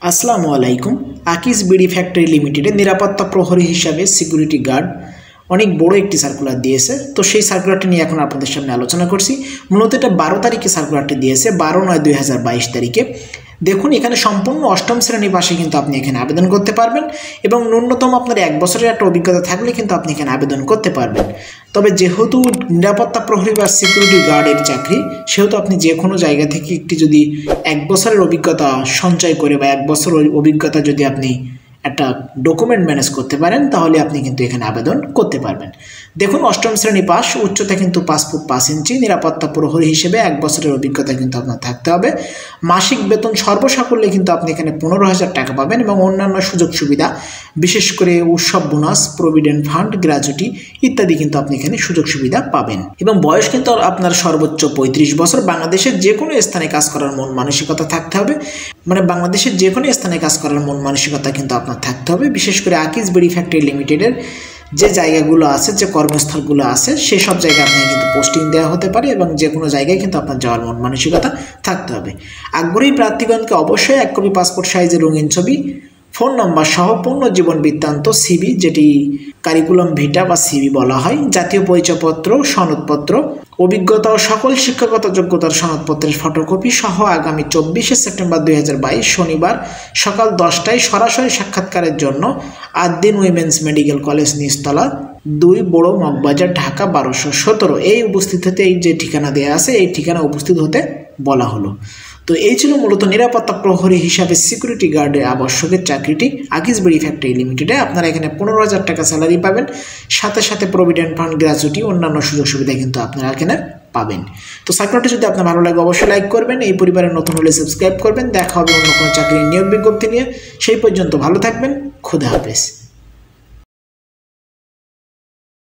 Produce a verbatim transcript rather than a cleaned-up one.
আসসালামু আলাইকুম। Akij BD factory লিমিটেডের নিরাপত্তা প্রহরী হিসাবে সিকিউরিটি গার্ড অনেক বড় একটি সার্কুলার দিয়েছে। তো সেই সার্কুলারটি নিয়ে এখন আপনাদের সামনে আলোচনা করছি। মূলত এটা বারো তারিখে সার্কুলারটি দিয়েছে, বারো নয় দুই হাজার বাইশ তারিখে। দেখুন, এখানে সম্পূর্ণ অষ্টম শ্রেণী পাশে কিন্তু আপনি এখানে আবেদন করতে পারবেন এবং ন্যূনতম আপনার এক বছরের একটা অভিজ্ঞতা থাকলে কিন্তু আপনি এখানে আবেদন করতে পারবেন। তবে যেহেতু নিরাপত্তা প্রহরী বা সিকিউরিটি গার্ডের চাকরি, সেহেতু আপনি যে কোনো জায়গা থেকে একটি যদি এক বছরের অভিজ্ঞতা সঞ্চয় করে বা এক বছর অভিজ্ঞতা যদি আপনি একটা ডকুমেন্ট ম্যানেজ করতে পারেন, তাহলে আপনি কিন্তু এখানে আবেদন করতে পারবেন। দেখুন, অষ্টম শ্রেণী পাস, উচ্চতা কিন্তু পাঁচ ফুট পাঁচ ইঞ্চি, নিরাপত্তা প্রহরী হিসেবে এক বছরের অভিজ্ঞতা কিন্তু আপনার থাকতে হবে। মাসিক বেতন সর্বসাকুল্যে কিন্তু আপনি এখানে পনেরো হাজার টাকা পাবেন এবং অন্যান্য সুযোগ সুবিধা, বিশেষ করে উৎসব বোনাস, প্রভিডেন্ট ফান্ড, গ্র্যাচুইটি ইত্যাদি কিন্তু আপনি এখানে সুযোগ সুবিধা পাবেন। এবং বয়স কিন্তু আপনার সর্বোচ্চ পঁয়ত্রিশ বছর। বাংলাদেশের যে কোনো স্থানে কাজ করার মন মানসিকতা থাকতে হবে, মানে বাংলাদেশের যে কোনো স্থানে কাজ করার মন মানসিকতা কিন্তু আপনার থাকতে হবে। বিশেষ করে আকিজ বিডি ফ্যাক্টরি লিমিটেডের যে জায়গাগুলো আছে, যে কর্মস্থলগুলো আছে, সেসব জায়গায় আপনাকে কিন্তু পোস্টিং দেওয়া হতে পারে এবং যে কোনো জায়গায় কিন্তু আপনার যাওয়ার মন মানসিকতা থাকতে হবে। আগ্রহী প্রার্থীগণকে অবশ্যই এক কপি পাসপোর্ট সাইজের রঙিন ছবি, ফোন নম্বর সহ পূর্ণ জীবন বৃত্তান্ত, সিবি, যেটি কারিকুলাম ভিটা বা সিবি বলা হয়, জাতীয় পরিচয়পত্র, সনদপত্র, অভিজ্ঞতা ও সকল শিক্ষাগত যোগ্যতার সনদপত্রের ফটোকপি সহ আগামী চব্বিশে সেপ্টেম্বর দুই হাজার বাইশ শনিবার সকাল দশটায় সরাসরি সাক্ষাৎকারের জন্য আদ্দিন উইমেন্স মেডিকেল কলেজ, নিচতলা দুই, বড় মগবাজার, ঢাকা বারোশো সতেরো এই উপস্থিত হতে, এই যে ঠিকানা দেওয়া আছে এই ঠিকানা উপস্থিত হতে বলা হলো। তো এই ছিল মূলত নিরাপত্তা প্রহরী হিসাবে সিকিউরিটি গার্ডের আবশ্যকের চাকরিটি আকিজ বিডি ফ্যাক্টরি লিমিটেডে। আপনারা এখানে পনেরো হাজার টাকা স্যালারি পাবেন, সাথে সাথে প্রভিডেন্ট ফান্ড, গ্র্যাচুইটি, অন্যান্য সুযোগ সুবিধা কিন্তু আপনারা এখানে পাবেন। তো সার্কুলারটি যদি আপনার ভালো লাগে অবশ্যই লাইক করবেন, এই পরিবারের নতুন হলে সাবস্ক্রাইব করবেন। দেখা হবে অন্য কোনো চাকরির নিয়োগ বিজ্ঞপ্তি নিয়ে। সেই পর্যন্ত ভালো থাকবেন। খুদা হাফেজ।